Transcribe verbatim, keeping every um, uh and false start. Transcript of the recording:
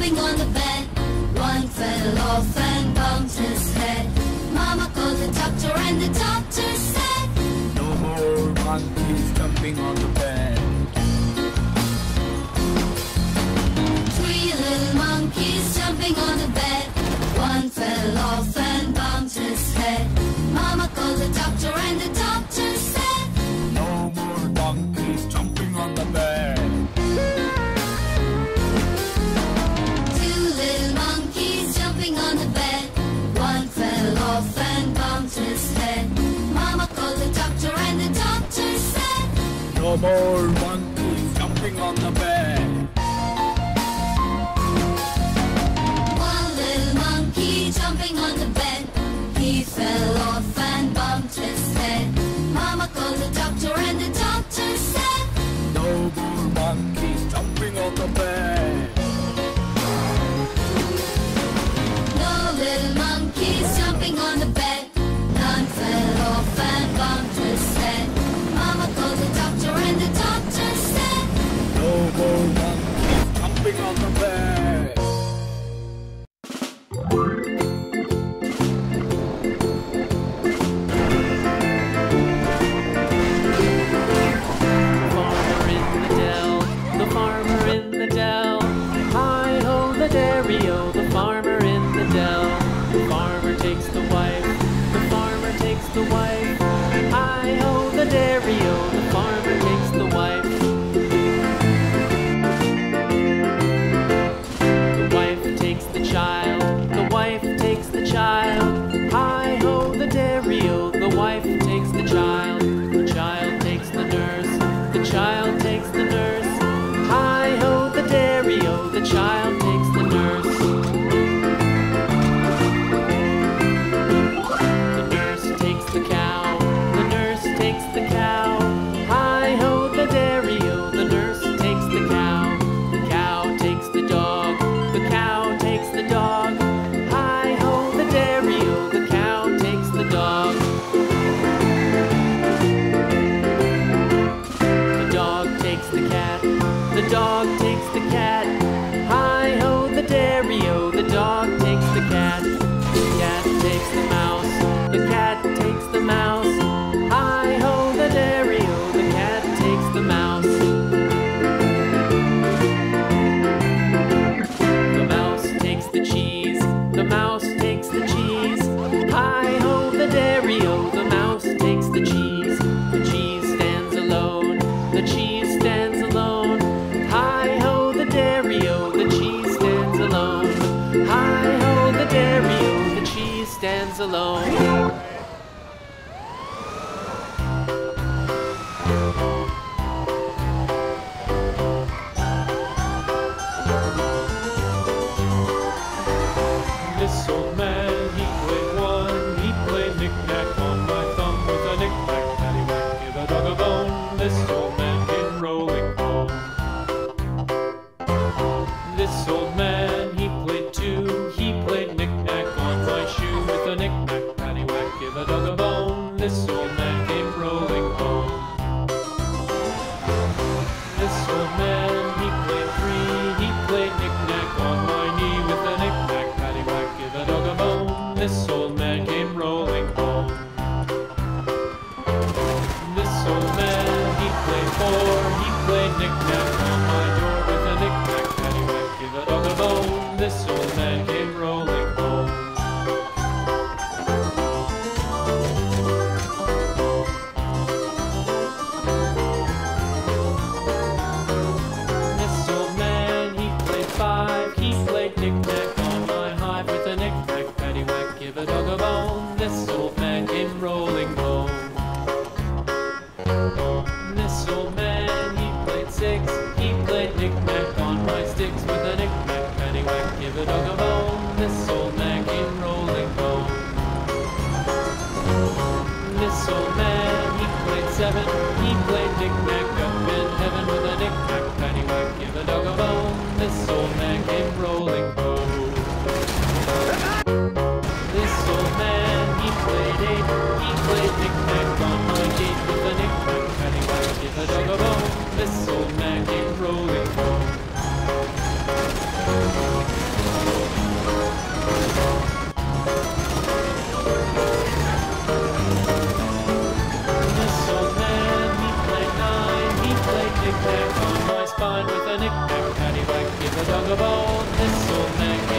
jumping on the bed. One fell off and bumped his head. Mama called the doctor and the doctor said, no more monkeys jumping on the bed. Three little monkeys jumping on the bed. One fell off and bumped his head. Mama called the doctor and the doctor said, no more monkeys jumping on the bed. Two little monkeys jumping on the bed. One fell off and bumped his head. Mama called the doctor and the doctor said, no more monkeys jumping on the bed. Jumping on the bed, he fell off and bumped his head. Mama called the doctor and the doctor said, no more monkeys jumping on the bed. No little monkeys jumping on the bed. None fell off and bumped his head. Mama called the doctor and the doctor said, no more monkeys jumping on the bed. The farmer in the dell. The farmer takes the wife. The farmer takes the wife. Hi-ho, the dairy-o. The farmer takes the wife. The wife takes the child. The wife takes the child. Hi-ho, the dairy-o. The wife takes the child. The child takes the nurse. The child takes the nurse. Hi-ho, the dairy-o. The child takes the nurse. The dog takes the cat. Hi-ho, the dairy-o. The dog takes the cat. The cat takes the mouse. The cat takes the mouse. Hi-ho, the dairy-o. The cat takes the mouse. The mouse takes the cheese. The mouse takes the cheese. Hi-ho, the dairy-o. The mouse takes the cheese. The cheese stands alone. The cheese stands alone. Hi-ho, the dairy-o, the cheese stands alone. Hi-ho, the dairy-o, the cheese stands alone. This old man, he played one. He played knick-knack on my thumb with a knick-knack, paddywhack, give a dog a bone. This old man came rolling home. This old man, he played two. He played knick-knack on my shoe with a knick-knack, paddywhack, give a dog a bone. This old man came rolling home. This old man, he played three. He played knick-knack on my knee with a knick-knack, paddywhack, give a dog a bone. This old man came rolling home. This old man, he played four. He played knick-knack on my door with a knick-knack, paddywhack, give a dog a bone. This old man came rolling home. This old man, he played five. He played knick-knack on my hive with a knick-knack, paddywhack, give a dog a bone. This old man came rolling home. This old man, he played six. He played knick-knack on my sticks with a knick-knack, paddywhack, give a dog a bone. This old man came rolling home. This old man, he played seven. He played knick-knack up in heaven with a knick-knack, paddywhack, give a dog a bone. This old man came rolling home. This old man, he played eight. He played knick-knack on my gate with a knick-knack, paddywhack, give a dog a bone. This old man came rolling home. this'll make